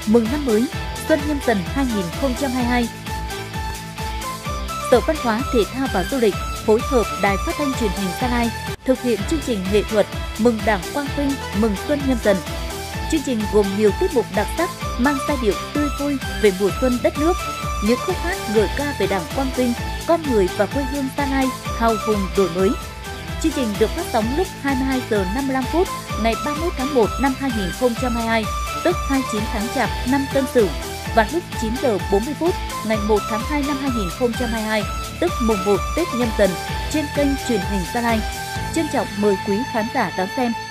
mừng năm mới Xuân Nhâm Dần 2022. Sở Văn hóa, Thể thao và Du lịch phối hợp Đài Phát thanh Truyền hình Gia Lai thực hiện chương trình nghệ thuật Mừng Đảng Quang Vinh, mừng Xuân Nhâm Dần. Chương trình gồm nhiều tiết mục đặc sắc mang giai điệu tươi vui về mùa xuân đất nước, những khúc hát ngợi ca về Đảng Quang Vinh, con người và quê hương Gia Lai hào hùng đổi mới. Chương trình được phát sóng lúc 22 giờ 55 phút ngày 31 tháng 1 năm 2022, tức 29 tháng Chạp năm Tân Sửu, và lúc 9 giờ 40 phút ngày 1 tháng 2 năm 2022, tức mùng 1 Tết Nhâm Dần trên kênh Truyền hình Gia Lai. Trân trọng mời quý khán giả đón xem.